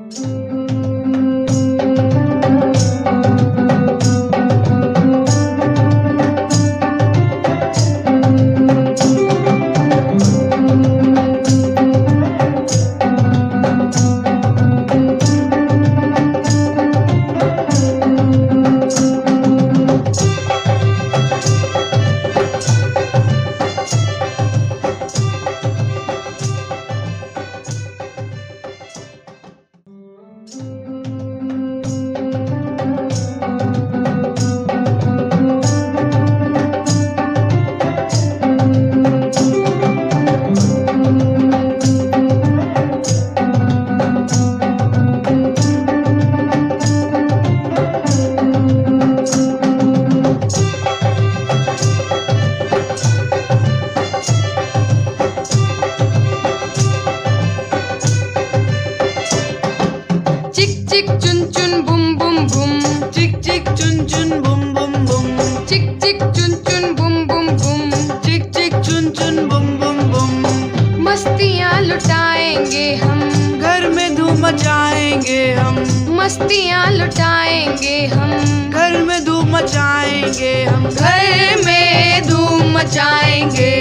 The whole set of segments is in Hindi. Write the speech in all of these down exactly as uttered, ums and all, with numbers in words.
चिक चुन चुन बुम बुम बुम, चिक चिक चुन चुन बुम बुम बुम, चिक चिक चुन चुन बुम बुम बुम, चिक चिक चुन चुन बुम बुम बुम। मस्तियाँ लुटाएंगे हम, घर में धूम मचाएंगे हम, मस्तियाँ लुटाएंगे हम, घर में धूम मचाएंगे हम, घर में धूम मचाएंगे,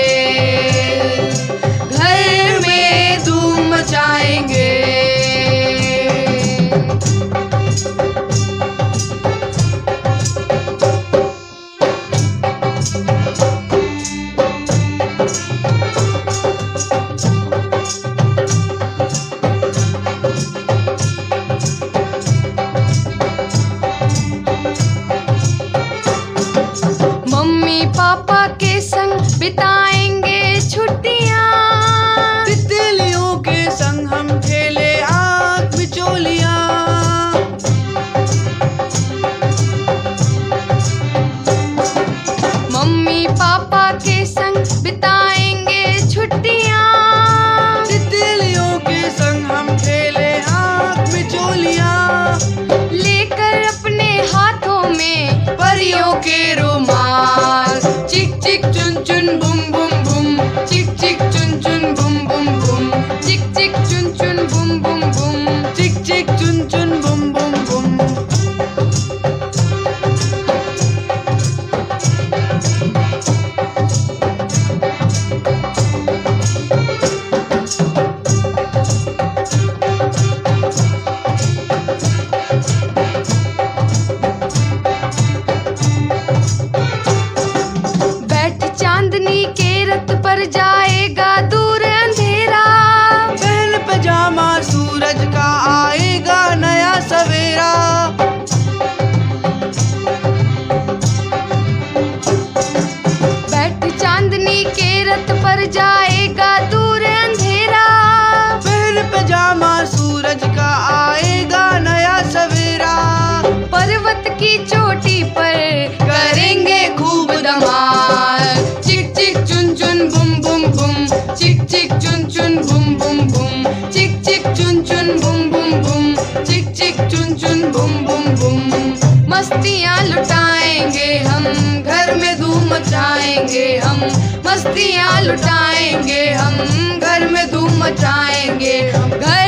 घर में धूम मचाएंगे। मम्मी पापा के संग बिताएंगे छुट्टियाँ, तितलियों के संग हम खेले आग बिचौलियाँ। मम्मी पापा के संग बिताएंगे छुट्टियाँ, तितलियों के संग हम खेले आग बिचौलियाँ। लेकर अपने हाथों में परियों के रुमाल। चिक चिक चुन चुन बुम बुम बुम, चिक चिक चुन चुन बुम बुम बुम, चिक चिक चुन चुन बुम बुम बुम, चिक चिक चुन चुन बुम बुम बुम। बैठ चांदनी के रथ पर जाएगा दूर अंधेरा, पहन पजामा सूरज का आएगा नया सवेरा। बैठ चांदनी के रथ पर जाएगा दूर अंधेरा, पहन पजामा सूरज का आएगा नया सवेरा। पर्वत की चोटी पर करेंगे खूब धमाल। चिक चिक चुन चुन बुम बुम बुम, चिक चिक चुन चुन बुम बुम बुम, चिक चिक चुन चुन बुम बुम बुम, चिक चिक चुन चुन बुम बुम बुम। मस्तियाँ लुटाएंगे हम, घर में धूम मचाएंगे हम, मस्तियाँ लुटाएंगे हम, घर में धूम मचाएंगे हम, घर